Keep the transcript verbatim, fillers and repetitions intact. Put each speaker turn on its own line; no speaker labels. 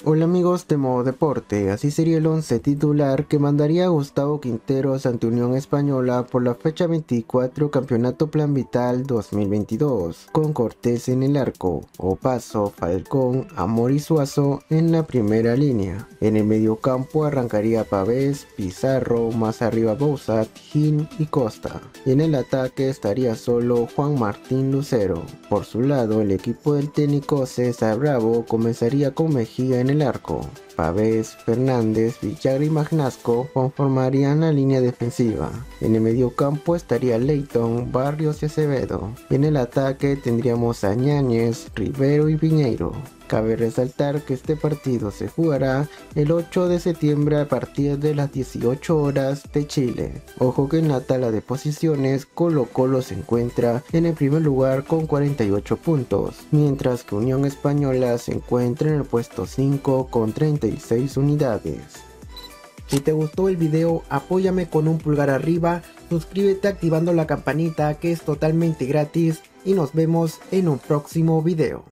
Hola amigos de Modo Deporte, así sería el once titular que mandaría a Gustavo Quinteros ante Unión Española por la fecha veinticuatro Campeonato Plan Vital dos mil veintidós, con Cortés en el arco, Opaso, Falcón, Amor y Suazo en la primera línea. En el mediocampo arrancaría Pavés, Pizarro, más arriba Bouzat, Gin y Costa. Y en el ataque estaría solo Juan Martín Lucero. Por su lado, el equipo del técnico César Bravo comenzaría con Mejía en el arco. Pavés, Fernández, Villagra y Magnasco conformarían la línea defensiva. En el mediocampo estaría Leighton, Barrios y Acevedo. Y en el ataque tendríamos a Ñáñez, Rivero y Piñeiro. Cabe resaltar que este partido se jugará el ocho de septiembre a partir de las dieciocho horas de Chile. Ojo que en la tabla de posiciones Colo-Colo se encuentra en el primer lugar con cuarenta y ocho puntos, mientras que Unión Española se encuentra en el puesto cinco con treinta y seis unidades. Si te gustó el video, apóyame con un pulgar arriba, suscríbete activando la campanita que es totalmente gratis y nos vemos en un próximo video.